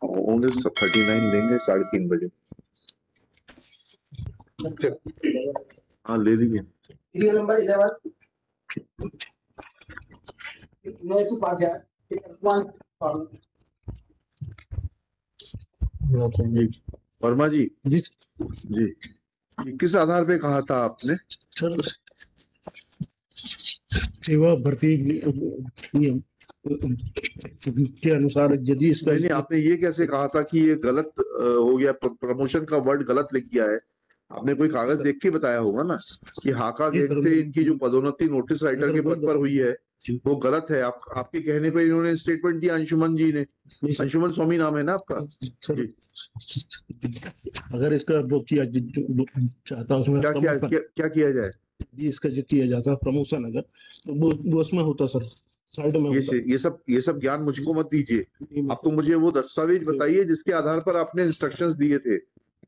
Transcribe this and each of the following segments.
होंगे 39 लेंगे 3:30 बजे। हाँ ले लीजिए। सीरियल नंबर 11 मैं तो पा गया। जी वर्मा जी जी जी ये किस आधार पे कहा था आपने? सर, सेवा भर्ती नियम के अनुसार यदि इसका नहीं आपने ये कैसे कहा था कि ये गलत हो गया, प्रमोशन का वर्ड गलत लिख गया है? आपने कोई कागज देख के बताया होगा ना कि हाका गेट से इनकी जो पदोन्नति नोटिस राइटर के पद पर हुई है वो गलत है। आपके कहने पे इन्होंने स्टेटमेंट दिया अंशुमन जी ने। अंशुमन स्वामी नाम है ना आपका? सर, अगर इसका वो किया चाहता उसमें क्या किया जाए जी, इसका जो किया जाता प्रमोशन अगर तो वो उसमें होता सर, साइड में होता। ये सब ज्ञान मुझको मत दीजिए। आप तो मुझे वो दस्तावेज बताइए जिसके आधार पर आपने इंस्ट्रक्शंस दिए थे।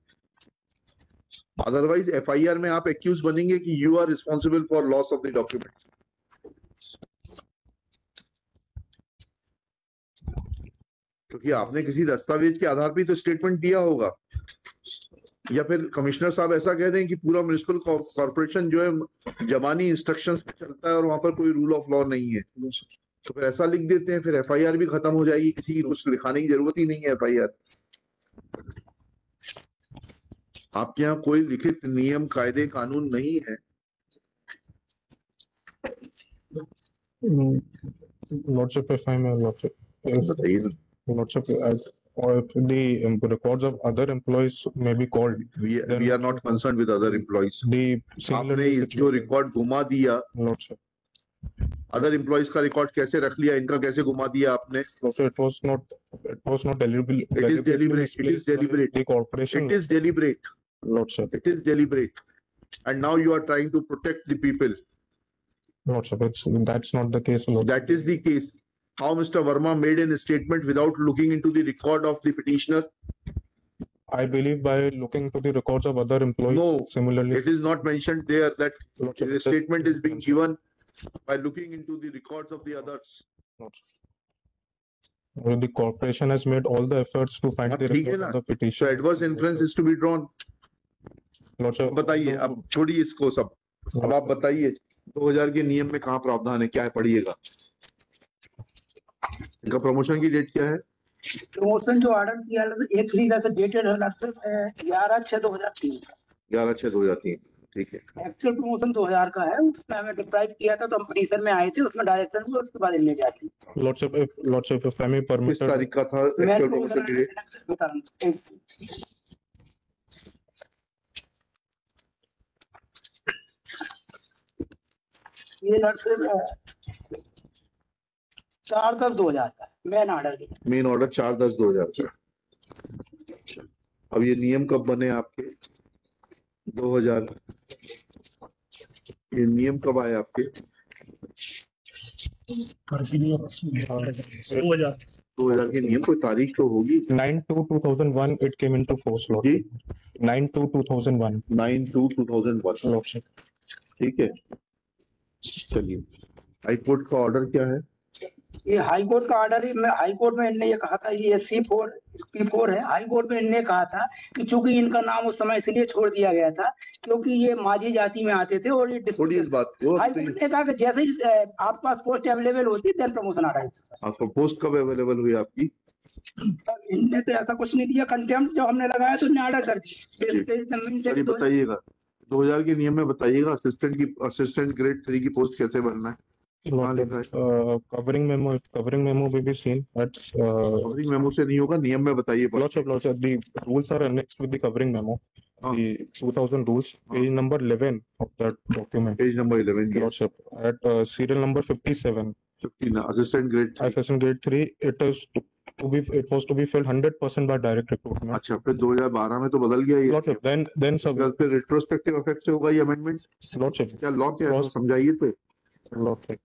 अदरवाइज एफआईआर में आप एक्यूज बनेंगे कि you are responsible for loss of the documents. क्योंकि आपने किसी दस्तावेज के आधार पर तो स्टेटमेंट दिया होगा, या फिर कमिश्नर साहब ऐसा कह दें कि पूरा म्युनिसिपल कॉर्पोरेशन जो है जबानी इंस्ट्रक्शंस पे चलता है और वहां पर कोई रूल ऑफ लॉ नहीं है, तो फिर ऐसा लिख देते हैं, फिर एफआईआर भी खत्म हो जाएगी, किसी की कुछ लिखाने की जरूरत ही नहीं है एफआईआर। आपके यहाँ कोई लिखित नियम कायदे कानून नहीं है। Lordship, if I may, Lordship, बताइए ना। Lordship, or if the records of other employees may be called, we are not concerned with other employees. The आपने जो रिकॉर्ड घुमा दिया, Lordship, अदर एम्प्लॉइज का रिकॉर्ड कैसे रख लिया, इनका कैसे घुमा दिया आपने? Lordship, it was not deliberate. It is deliberate. It is deliberate. The corporation. It is deliberate. Lordship, it is deliberate. And now you are trying to protect the people. Lordship, that's not the case, Lordship. That is the case. How Mr. Verma made a statement without looking into the record of the petitioner? I believe by looking into the records of other employees. No, similarly, it is not mentioned there that Lordship, the statement is being given by looking into the records of the others. Lordship. The corporation has made all the efforts to find the record of the petition. So adverse inference is to be drawn. Lordship, बताइए, अब छोड़िए इसको सब, अब आप बताइए 2000 के नियम में कहाँ प्रावधान है, क्या है, पढ़िएगा। इनका प्रमोशन की डेट क्या है? प्रमोशन जो ऑर्डर किया 1 तरीका से डेटेड है 11/6/2003। 11/6/2003, ठीक है। एक्चुअल प्रमोशन 2000 का है, उसमें हमें डिप्राइव किया था तो हम पटीशन में आए थे, उसमें डायरेक्टर हुआ, उसके बाद इनमें जाती। Lordship, if I may permit, किस तारीख का था एक्चुअल प्रमोशन की डेट? ये 4/10/2000 का मेन ऑर्डर। मेन ऑर्डर 4/10/2000 का। अब ये नियम कब बने आपके? 2000। ये नियम कब आए आपके? 2000 के नियम कोई तारीख तो होगी। 9/2/2001 it came into force, Lordship. 9/2/2001. 9/2/2001, Lordship. ठीक है। चलिए, हाई कोर्ट का ऑर्डर क्या है? ये हाई कोर्ट का ऑर्डर है। मैं हाई कोर्ट में इनने ये कहा था, ये C4 है। हाई कोर्ट में इनने कहा था कि चूंकि इनका नाम उस समय इसलिए छोड़ दिया गया था क्योंकि ये माझी जाति में आते थे और ये थोड़ी इस बात को हाई कोर्ट ने कहा कि जैसे ही आपके पास पोस्ट अवेलेबल होती है देन प्रमोशन आ रहा है। आपको पोस्ट कब अवेलेबल हुई आपकी? इनने तो ऐसा कुछ नहीं दिया, कंटेम्प्ट जब हमने लगाया तो इन्हें ऑर्डर कर दिया। बताइएगा 2000 के नियम में बताइएगा असिस्टेंट ग्रेड 3 की पोस्ट कैसे भरना है? Covering memo will be seen at covering memo से नहीं होगा, नियम में बताइए। Lordship, the rules are annexed with the covering memo. The 2000 rules, page number 11 of that document. Page number 11. Lordship, at serial number 57. 15. Assistant grade 3. It was to be filled 100% by direct recruitment. अच्छा, फिर 2012 में तो बदल गया ये। Lordship, then सब फिर retrospective effect से होगा ये amendment? Lordship, क्या law क्या है समझाइए पे। Lordship.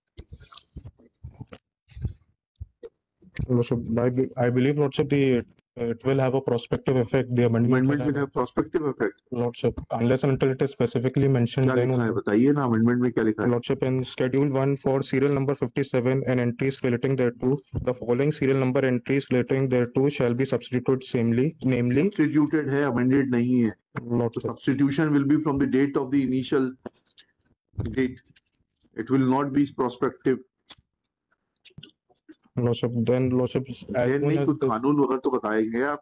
Lordship, I believe, Lordship, the It will have a prospective effect. The amendment Amendment will have prospective effect. Lordship, unless and until it is specifically mentioned, क्या then लिखा है only. बताइए ना, अमेंडमेंट में क्या लिखा है? Lordship, in Schedule 1 for serial number 57 and entries relating thereto, the following serial number entries relating thereto shall be substituted samely, namely. Substituted है, amended नहीं है. So Lordship, substitution will be from the date of the initial date. It will not be prospective. Lordship, then Lordship, as Then soon नहीं as कुछ the कानून वगैरह तो बताएंगे आप.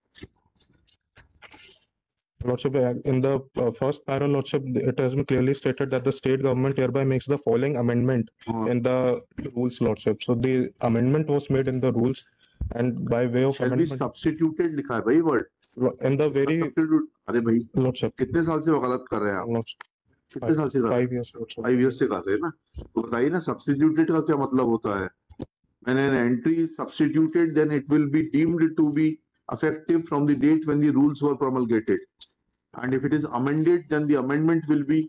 Lordship, in the first para, Lordship, it has been clearly stated that the state government hereby makes the following amendment हाँ. in the rules, Lordship. So the amendment was made in the rules, and by way of Shall be amendment, substituted लिखा है भाई word. in the very Substitute. अरे भाई Lordship, कितने साल से वकालत कर रहे हैं आप? Lordship, कितने साल से कर रहे हैं? 5 years, Lordship. 5 years से कर रहे हैं ना. तो बताइए ना substituted का क्या मतलब होता है? When an entry is substituted, then it will be deemed to be effective from the date when the rules were promulgated. And if it is amended, then the amendment will be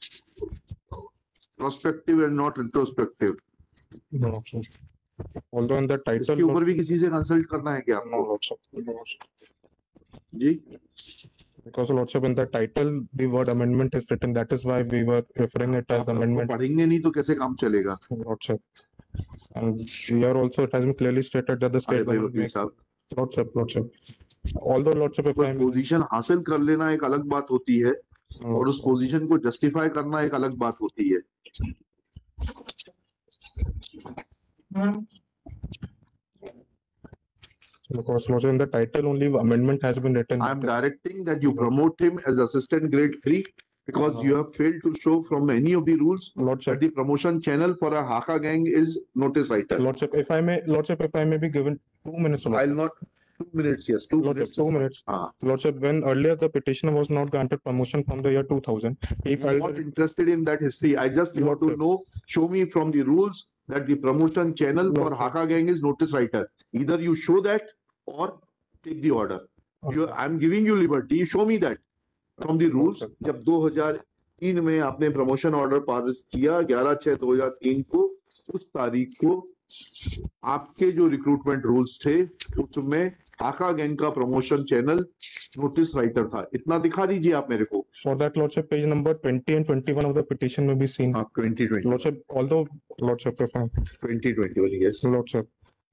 prospective and not retrospective. Lordship. Although in the title, इसके ऊपर भी किसी से consult करना है क्या no, आपको? Lordship, no, Lordship. Ji Because Lordship, in the title, the word amendment is written. That is why we were referring it as आपको amendment, पढ़ेंगे नहीं तो कैसे काम चलेगा? Lordship. And here also it has been clearly stated that the अरे state भाई government वकील makes साहब, Lordship. Although Lordship, if I may, position हासिल कर लेना एक अलग बात होती है और उस पोजीशन को जस्टिफाई करना एक अलग बात होती है. because Lordship, in the title only amendment has been written. I am directing that you promote him as assistant grade 3 because you have failed to show from any of the rules that Lordship, the promotion channel for a Haka gang is notice writer. Lordship, if I may be given 2 minutes. I'll Lordship. not 2 minutes, yes, 2 Lordship, minutes. 2 minutes. Lordship, when earlier the petitioner was not granted promotion from the year 2000, he I'm filed. not interested in that history. I just want to know, show me from the rules that the promotion channel for Lordship. Haka gang is notice writer. Either you show that or take the order. I'm giving you liberty. You show me that from the rules. जब 2003 में आपने promotion order pass किया 11/6/2003 को, उस तारीख को आपके जो रिक्रूटमेंट रूल्स थे उसमें हाका गैंग का प्रमोशन चैनल नोटिस राइटर था. इतना दिखा दीजिए आप मेरे को. For that, Lordship, page number 20 and 21 of the petition may be seen. 2020 Lordship, although Lordship, if I 2021, yes. Lordship.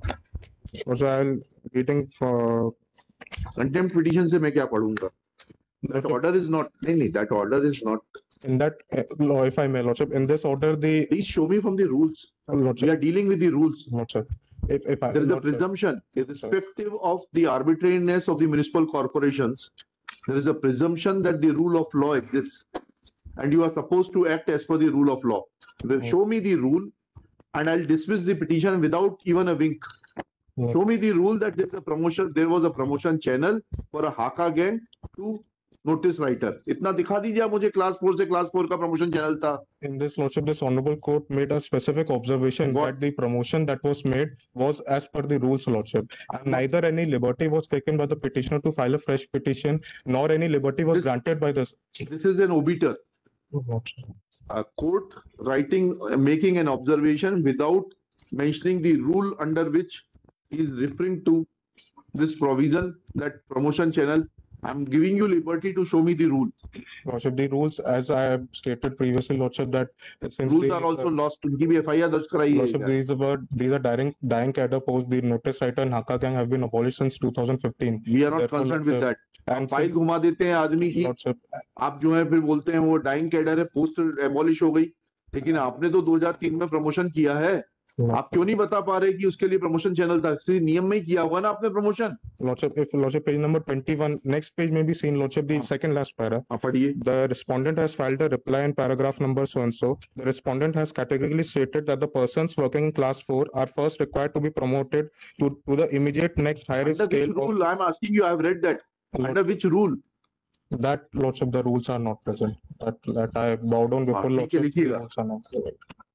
Also, I'll reading for contempt petition से मैं क्या पढ़ूंगा? That order is not. नहीं, that order is not. in that law, if I may, Lordship, in this order, the Please show me from the rules. We Lordship, are dealing with the rules. Lordship, if I There is a Lordship, presumption, irrespective of the arbitrariness of the municipal corporations, there is a presumption that the rule of law exists, and you are supposed to act as per the rule of law. Show me the rule, and I'll dismiss the petition without even a wink. Yeah. Show me the rule that there was a promotion channel for a Haka gang to notice writer. इतना दिखा दीजिए आप मुझे class 4 से class 4 का promotion channel था. in this Lordship, this honorable court made a specific observation What? that the promotion that was made was as per the rules, Lordship, and neither any liberty was taken by the petitioner to file a fresh petition, nor any liberty was This- granted by this. This is an obiter. Lordship. A court writing, making an observation without mentioning the rule under which he is referring to this provision, that promotion channel. I'm giving you liberty to show me the rule. Lordship, the rules, as I have stated previously, Lordship, that since Rules the are also lost. उनकी भी FIR दर्ज Lordship, कराइए. these are dying cadre posts. The notice writer and Haka gang have been abolished since 2015. We are not Therefore, concerned with that. And file since, घुमा देते हैं आदमी की. Lordship, आप जो है फिर बोलते हैं वो डाइंग कैडर है, पोस्ट एबॉलिश हो गई. लेकिन आपने तो 2003 में प्रमोशन किया है. आप क्यों नहीं बता पा रहे कि उसके लिए प्रमोशन चैनल था? किसी नियम में ही किया होगा ना आपने promotion. Lordship, if Lordship, page number 21, next page may be seen, Lordship, the second last para. आप पढ़िए. The respondent has filed a reply in paragraph number so and so. The respondent has categorically stated that the persons working in class 4 are first required to be promoted to the immediate next higher Under which scale of rule? I'm asking you. I have read that. Under which rule? that, Lordship, the rules are not present. That I bow down before, ठीक है, Lordship, the लिखिएगा. rules are not present.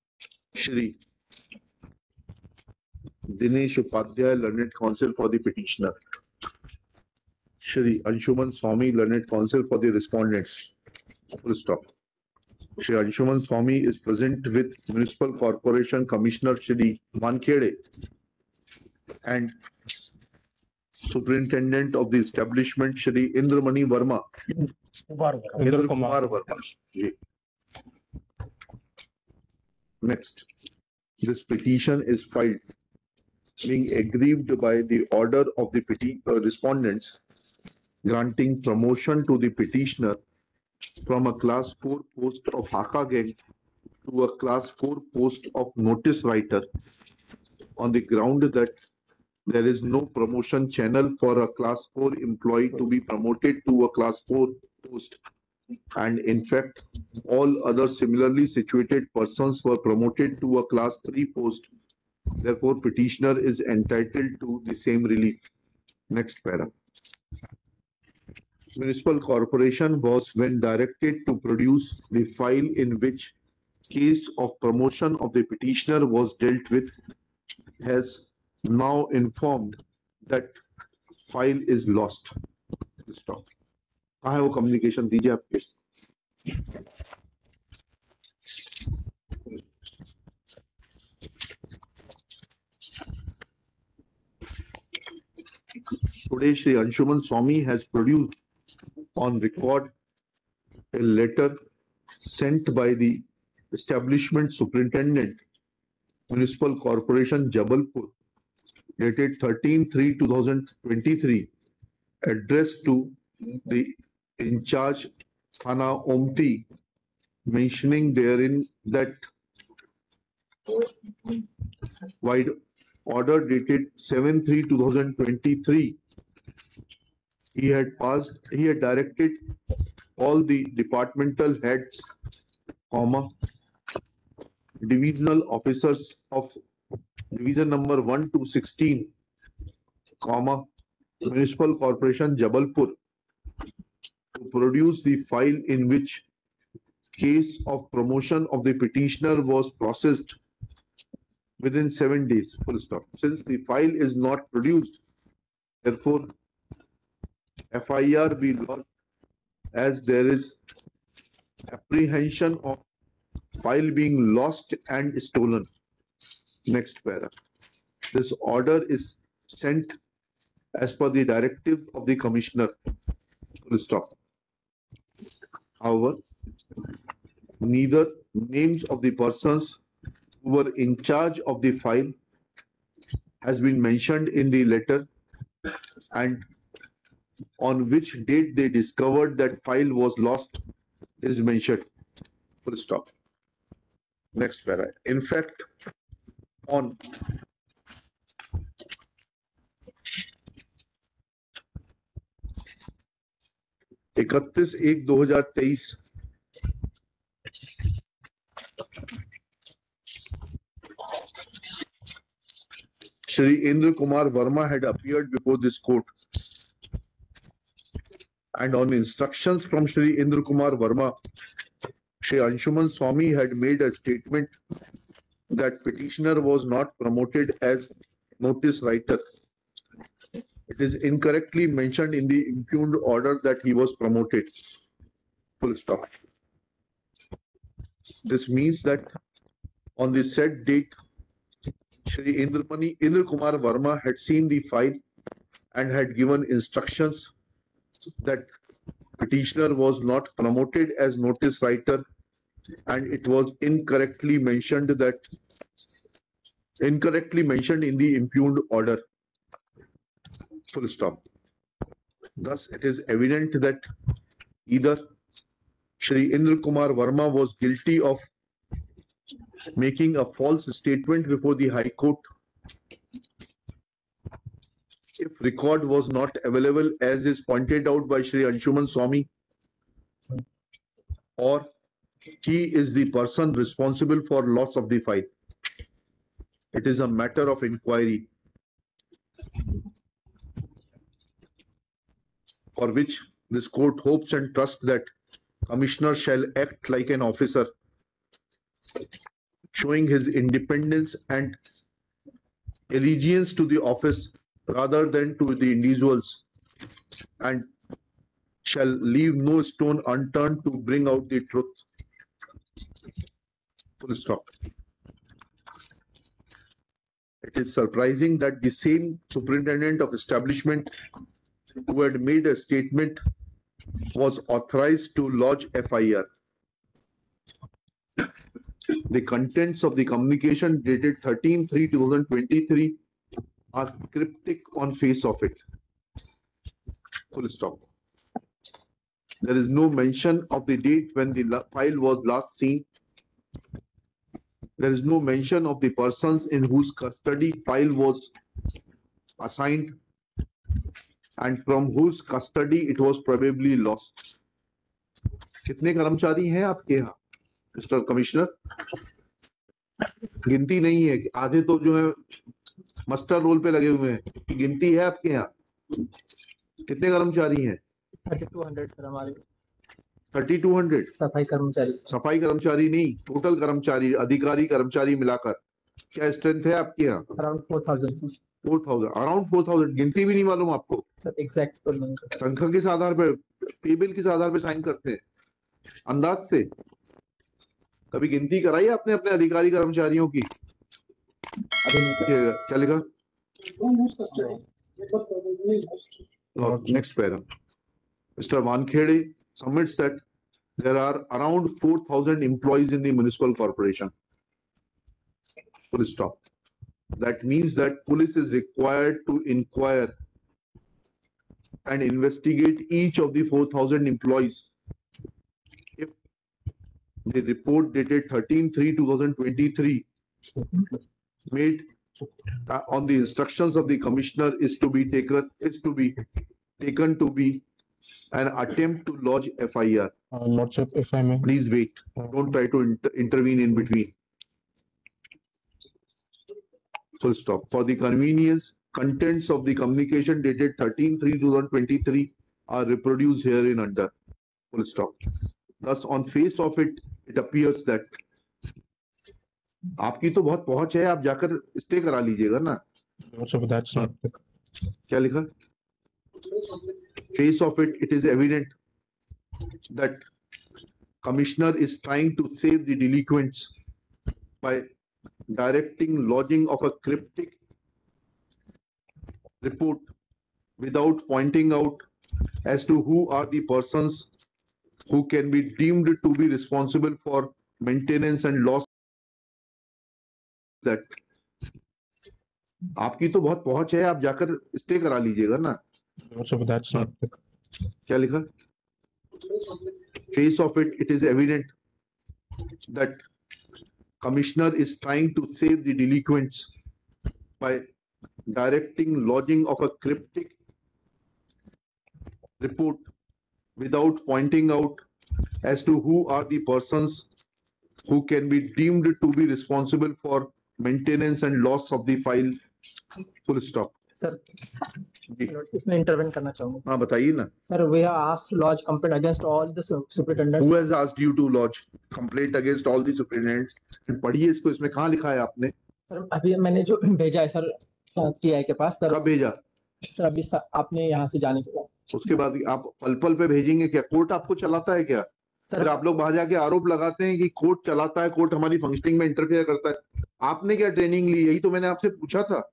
Shri Dinesh Upadhyay, Learned Counsel for the petitioner. Shri Anshuman Swami, Learned Counsel for the respondents. Full stop. Shri Anshuman Swami is present with Municipal Corporation Commissioner Shri Wankhede and Superintendent of the establishment Shri Indramani Verma. Indra Kumar. Verma. Ji. Next, this petition is filed being aggrieved by the order of the respondents granting promotion to the petitioner from a class 4 post of Haka gang to a class 4 post of notice writer on the ground that there is no promotion channel for a class 4 employee to be promoted to a class 4 post, and in fact all other similarly situated persons were promoted to a class 3 post. Therefore petitioner is entitled to the same relief. Next para. Municipal Corporation was when directed to produce the file in which case of promotion of the petitioner was dealt with, has now informed that file is lost. Stop. कहाँ है वो communication दीजिए आपके. Today Shri Anshuman Swami has produced on record a letter sent by the establishment superintendent, Municipal Corporation Jabalpur, dated 13/3/2023, addressed to the in charge Thana Omti, mentioning therein that by order dated 7/3/2023, he had directed all the departmental heads, divisional officers of division number 1 to 16, Municipal Corporation Jabalpur, to produce the file in which case of promotion of the petitioner was processed within 7 days. Full stop. Since the file is not produced, therefore FIR be lodged as there is apprehension of file being lost and stolen. Next para. This order is sent as per the directive of the commissioner. Full stop. However, neither names of the persons who were in charge of the file has been mentioned in the letter, and on which date they discovered that file was lost is mentioned. Full stop. Next para. In fact, on इकतीस 1/2023 Shri Indra Kumar Verma had appeared before this court, and on instructions from Shri Indra Kumar Verma, Shri Anshuman Swami had made a statement that petitioner was not promoted as notice writer. It is incorrectly mentioned in the impugned order that he was promoted. Full stop. This means that on the said date, Shri Indra Kumar Verma had seen the file and had given instructions that petitioner was not promoted as notice writer, and it was incorrectly mentioned in the impugned order. Full stop. Thus, it is evident that either Shri Indra Kumar Verma was guilty of making a false statement before the High Court if record was not available as is pointed out by Shri Anshuman Swami, or he is the person responsible for loss of the file. It is a matter of inquiry for which this court hopes and trusts that Commissioner shall act like an officer, showing his independence and allegiance to the office rather than to the individuals, and shall leave no stone unturned to bring out the truth. Full stop. It is surprising that the same superintendent of establishment who had made a statement was authorized to lodge FIR. The contents of the communication dated 13/3/2023 are cryptic on face of it. Full stop. There is no mention of the date when the file was last seen. There is no mention of the persons in whose custody file was assigned and from whose custody it was probably lost. कितने कर्मचारी हैं आपके यहाँ mister commissioner? गिनती नहीं है, आधे तो जो है मस्टर रोल पे लगे हुए हैं, गिनती है आपके यहाँ? कितने कर्मचारी हैं? 3200 सर हमारे 3200 सफाई कर्मचारी नहीं, टोटल कर्मचारी, अधिकारी कर्मचारी मिलाकर क्या स्ट्रेंथ है आपके यहाँ? अराउंड 4000 सर 4000, अराउंड 4000, गिनती भी नहीं मालूम आपको? सर एग्जैक्ट तो नहीं संख्या किस आधार पर, पे बिल किस आधार पर साइन करते हैं? अंदाज से? कभी गिनती कराई आपने अपने अधिकारी कर्मचारियों की? अभी नहीं क्या लिखा? Next paragraph. Mr. Wankhede submits that there are around 4,000 employees in the municipal corporation. Full stop. That means that police is required to inquire and investigate each of the 4,000 employees. If the report dated 13/3/2023 made on the instructions of the commissioner is to be taken to be an attempt to lodge FIR. Lordship, if I may. Please wait. Don't try to intervene in between. Full stop. For the convenience, contents of the communication dated 13/3/2023 are reproduced herein under. Full stop. Thus, on face of it, it appears that आपकी तो बहुत पहुंच है, आप जाकर stay करा लीजिएगा ना. Lordship, that's not the क्या लिखा? Face of it, it is evident that commissioner is trying to save the delinquents by directing lodging of a cryptic report without pointing out as to who are the persons who can be deemed to be responsible for maintenance and loss. That आपकी तो बहुत पहुंच है, आप जाकर stay करा लीजिएगा ना. Lordship, that's not the क्या लिखा? Face of it, it is evident that commissioner is trying to save the delinquents by directing lodging of a cryptic report without pointing out as to who are the persons who can be deemed to be responsible for maintenance and loss of the file. Full stop. Sir ji, इसमें intervene करना चाहूंगा हाँ बताइए ना. Sir we have asked lodge complaint against all the superintendent Who has asked you to lodge complaint against all the superintendents? पढ़िए इसको, इसमें कहाँ लिखा है आपने? सर अभी मैंने जो भेजा है सर टीआई के पास सर कब भेजा? सर अभी आपने यहाँ से जाने के बाद उसके बाद आप पल पल पे भेजेंगे क्या? कोर्ट आपको चलाता है क्या? सर फिर आप लोग बाहर जाके आरोप लगाते हैं कि कोर्ट चलाता है, कोर्ट हमारी फंक्शनिंग में इंटरफेयर करता है. आपने क्या ट्रेनिंग ली? यही तो मैंने आपसे पूछा था.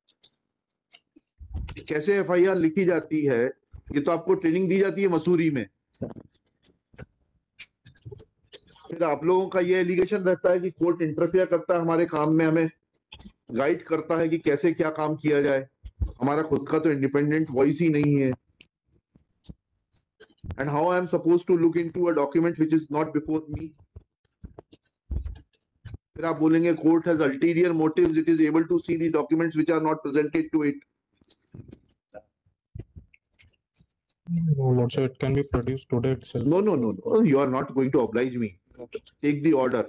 कैसे एफआईआर लिखी जाती है, ये तो आपको ट्रेनिंग दी जाती है मसूरी में. फिर आप लोगों का ये एलिगेशन रहता है कि कोर्ट इंटरफेयर करता है हमारे काम में, हमें गाइड करता है कि कैसे क्या काम किया जाए. हमारा खुद का तो इंडिपेंडेंट वॉइस ही नहीं है. And how I am supposed to look into a document which is not before me? फिर आप बोलेंगे court has ulterior motives, it is able to see the documents which are not presented to it. No, Lordship, it can be produced today itself. No, no, no, no. You are not going to oblige me. Take the order.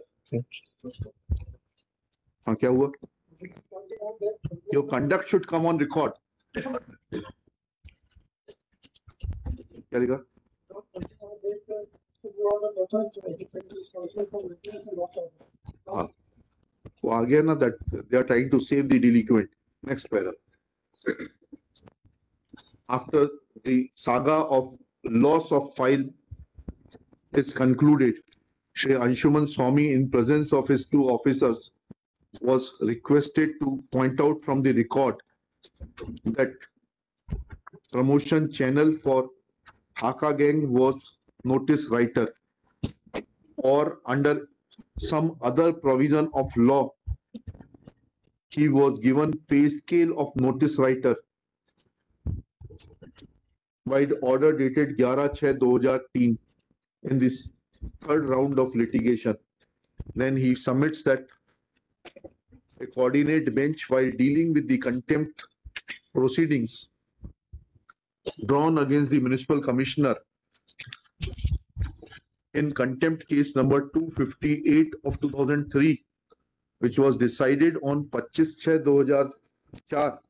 हाँ क्या हुआ? Your conduct should come on record. क्या लिखा? हाँ, वो आ गया ना, that they are trying to save the delinquent. Next paragraph. After the saga of loss of file is concluded, Shri Anshuman Swami, in presence of his two officers, was requested to point out from the record that promotion channel for Haka gang was notice writer, or under some other provision of law, he was given pay scale of notice writer by the order dated 11/6/2003 in this third round of litigation. Then he submits that a coordinate bench, while dealing with the contempt proceedings drawn against the municipal commissioner in contempt case number 258 of 2003, which was decided on 25/6/2004,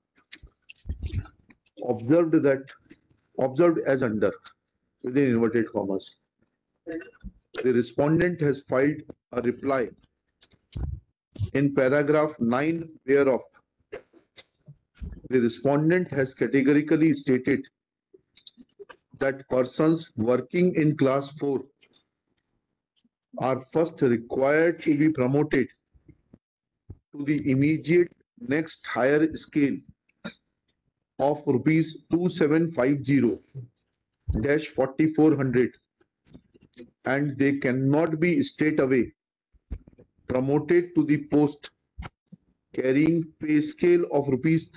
observed as under, within inverted commas. The respondent has filed a reply in paragraph 9 whereof the respondent has categorically stated that persons working in class 4 are first required to be promoted to the immediate next higher scale of rupees 2750-4400, and they cannot be straightaway promoted to the post carrying pay scale of rupees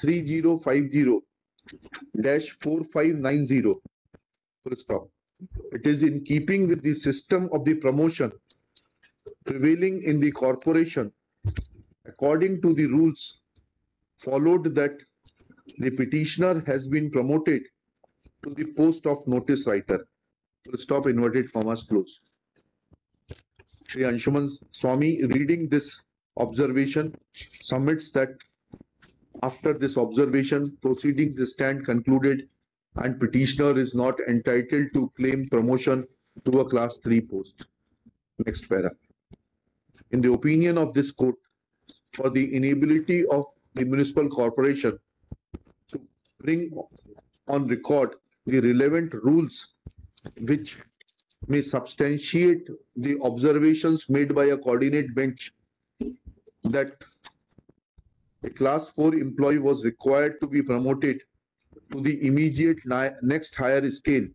3050-4590. Full stop. It is in keeping with the system of the promotion prevailing in the corporation according to the rules followed that the petitioner has been promoted to the post of notice writer. Full stop, inverted commas close. Shri Anshuman Swami, reading this observation, submits that after this observation, proceedings stand concluded and petitioner is not entitled to claim promotion to a class 3 post. Next para. In the opinion of this court, for the inability of the municipal corporation to bring on record the relevant rules which may substantiate the observations made by a coordinate bench that a class 4 employee was required to be promoted to the immediate next higher scale,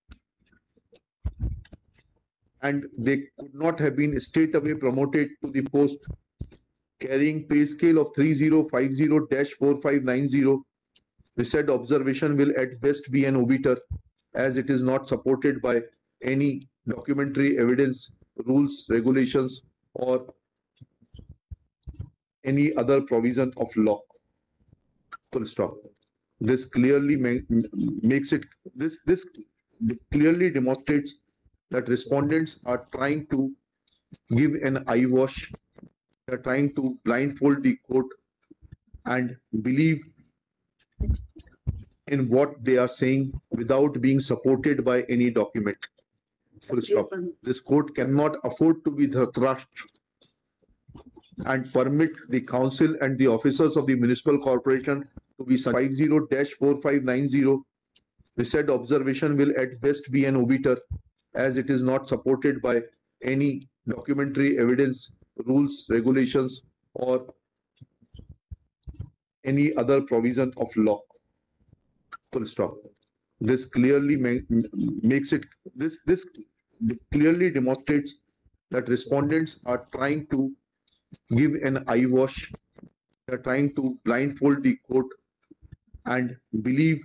and they could not have been straightaway promoted to the post carrying pay scale of 3050-4590. The said observation will at best be an obiter, as it is not supported by any documentary evidence, rules, regulations, or any other provision of law. Full stop. This clearly clearly demonstrates that respondents are trying to give an eyewash. They are trying to blindfold the court and believe in what they are saying without being supported by any document. Full stop. This court cannot afford to be thrashed and permit the council and the officers of the municipal corporation to be 50-4590. The said observation will at best be an obiter, as it is not supported by any documentary evidence, rules, regulations, or any other provision of law. Full stop. This clearly clearly demonstrates that respondents are trying to give an eyewash. They are trying to blindfold the court and believe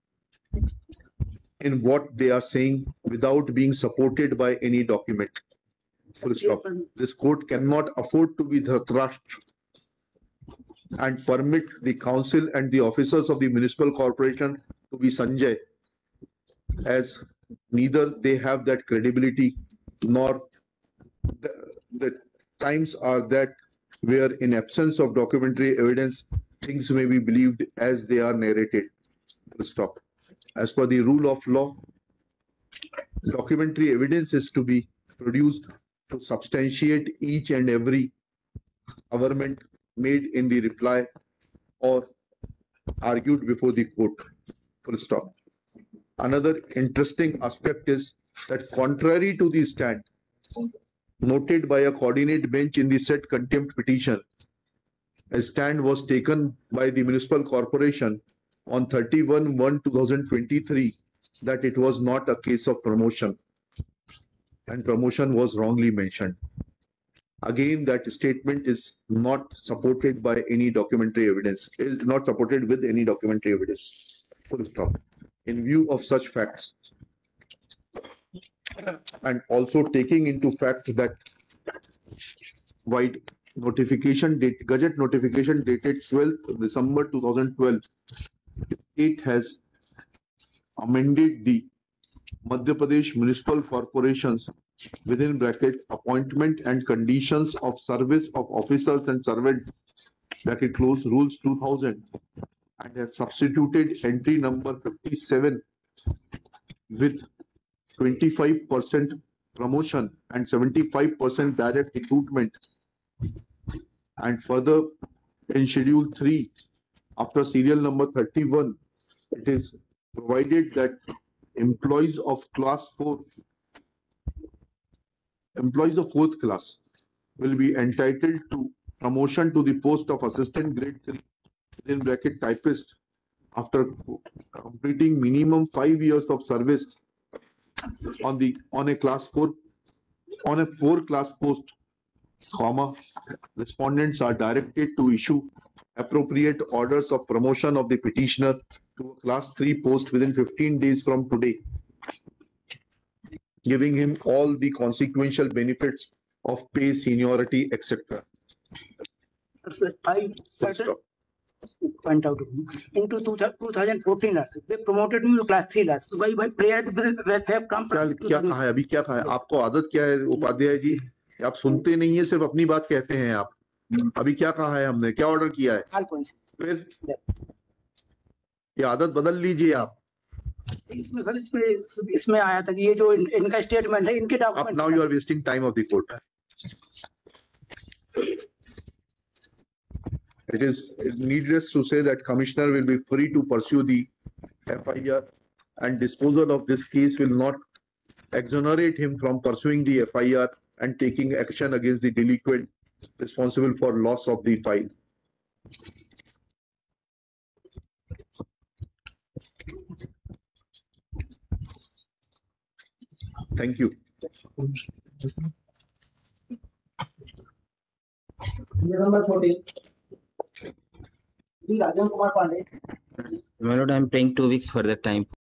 in what they are saying without being supported by any document. Full stop. This court cannot afford to be thrashed and permit the council and the officers of the municipal corporation to be Sanjay, as neither they have that credibility nor the times are that where, in absence of documentary evidence, things may be believed as they are narrated. Full stop. As per the rule of law, documentary evidence is to be produced to substantiate each and every averment made in the reply or argued before the court. Full stop. Another interesting aspect is that, contrary to the stand noted by a coordinate bench in the said contempt petition, a stand was taken by the municipal corporation on 31/1/2023 that it was not a case of promotion and promotion was wrongly mentioned. Again, that statement is not supported by any documentary evidence, is not supported with any documentary evidence. Full stop. In view of such facts, and also taking into fact that wide notification date, Gazette notification dated 12th December 2012, it has amended the Madhya Pradesh Municipal Corporations within bracket appointment and conditions of service of officers and servants bracket close rules 2000 and has substituted entry number 57 with 25% promotion and 75% direct recruitment. And further, in Schedule 3, after serial number 31, it is provided that employees of class 4, employees of 4th class will be entitled to promotion to the post of assistant grade 3 within bracket typist after completing minimum 5 years of service on a class 4 on a 4 class post, comma, respondents are directed to issue appropriate orders of promotion of the petitioner to a class 3 post within 15 days from today, giving him all the consequential benefits of pay, seniority, etc. I certain point out into 2014 they promoted me to class 3 last. Why prayer have come क्या कहा है अभी, क्या कहा है आपको, आदत क्या है उपाध्याय जी, आप सुनते नहीं है, सिर्फ अपनी बात कहते हैं आप। अभी क्या कहा है हमने, क्या ऑर्डर किया है, फिर ये आदत बदल लीजिए आप। इसमें सर इसमें आया था कि ये जो इनका स्टेटमेंट है, इनके document. Now you are wasting time of the court. It is needless to say that Commissioner will be free to pursue the FIR and disposal of this case will not exonerate him from pursuing the FIR and taking action against the delinquent responsible for loss of the file. Thank you. Number 14. Rajan Kumar Pandey. My lord, I am paying 2 weeks for that time.